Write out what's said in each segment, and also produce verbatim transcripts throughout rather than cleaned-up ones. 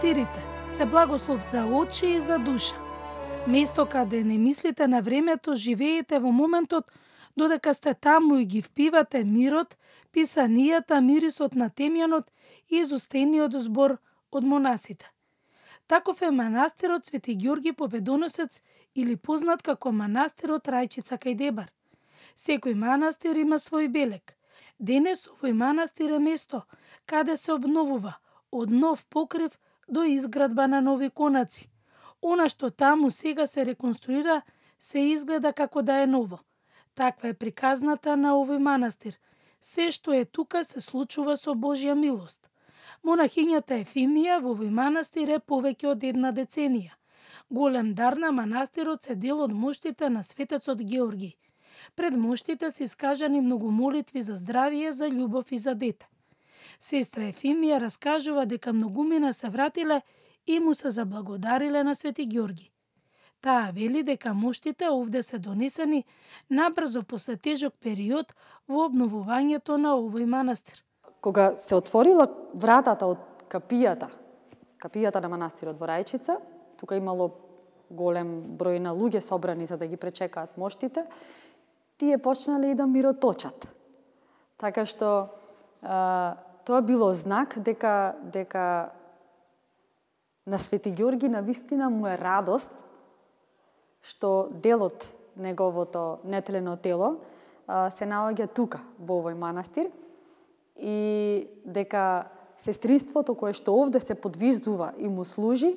манастирите се благослов за очи и за душа. Место каде не мислите на времето, живеете во моментот, додека сте таму и ги впивате мирот, писанијата, мирисот на темјанот и изустениот збор од монасите. Таков е манастирот Свети Ѓорги Победоносец или познат како манастирот Рајчица кај Дебар. Секој манастир има свој белег. Денес овој манастир е место каде се обновува од нов покрив до изградба на нови конаци. Она што таму сега се реконструира се изгледа како да е ново. Таква е приказната на овој манастир. Се што е тука се случува со Божја милост. Монахињата Ефимија во овој манастир е повеќе од една деценија. Голем дар на манастирот се дел од моштите на светецот Георги. Пред моштите се искажани многу молитви за здравие, за љубов и за дете. Сестра Ефимија раскажува дека многумина се вратиле и му се заблагодариле на Свети Ѓорги. Таа вели дека моштите овде се донесени набрзо после тежок период во обновувањето на овој манастир. Кога се отворила вратата од капијата, капијата на манастирот во Рајчица, тука имало голем број на луѓе собрани за да ги пречекаат моштите, тие почнале и да мироточат. Така што а, тоа било знак дека дека на Свети Ѓорги навистина му е радост што делот неговото нетелено тело а, се наоѓа тука во овој манастир и дека сестринството кое што овде се подвизува и му служи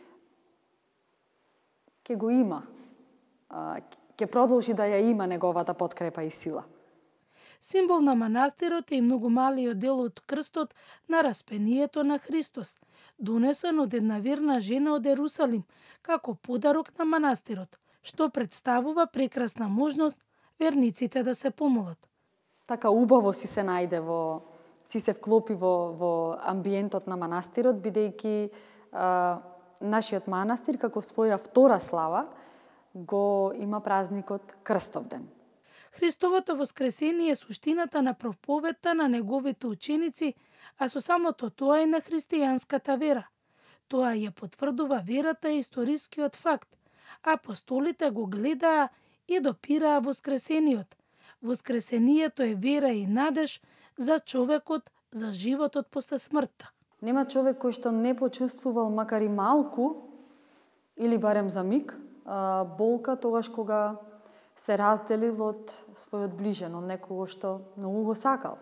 ќе го има, а, ќе продолжи да ја има неговата подкрепа и сила. Символ на манастирот е и многу малиот дел од крстот на распението на Христос, донесен од една верна жена од Ерусалим, како подарок на манастирот, што представува прекрасна можност верниците да се помолат. Така убаво си се најде во, си се вклопи во, во амбиентот на манастирот, бидејќи а, нашиот манастир, како своја втора слава, го има празникот Крстовден. Христовото воскресение е суштината на проповедта на неговите ученици, а со самото тоа и на христијанската вера. Тоа ја потврдува верата и историскиот факт. Апостолите го гледаа и допираа воскресениот. Воскресението е вера и надеж за човекот, за животот после смртта. Нема човек кој што не почувствувал макар и малку, или барем за миг, болка тогаш кога се разделил од својот ближен, од некого што многу го сакал.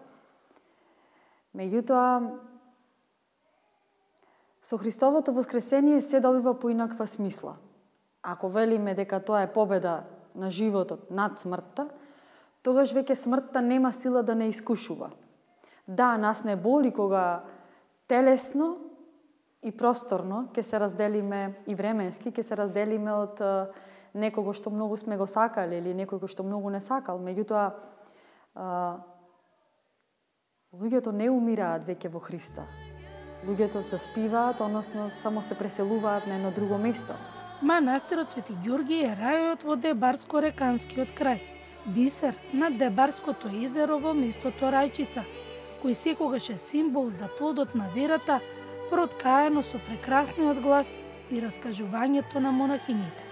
Меѓутоа, со Христовото воскресение се добива поинаква смисла. Ако велиме дека тоа е победа на животот над смртта, тогаш веќе смртта нема сила да не искушува. Да, нас не боли кога телесно и просторно ќе се разделиме и временски, ќе се разделиме од некого што многу сме го сакале или некој што многу не сакал. Меѓутоа, луѓето не умираат веќе во Христа. Луѓето заспиваат, односно само се преселуваат на едно друго место. Манастирот Свети Ѓорги е рајот во Дебарско-реканскиот крај, бисер над Дебарското езеро во местото Рајчица, кој секогаш е символ за плодот на верата, проткаено со прекрасниот глас и раскажувањето на монахињите.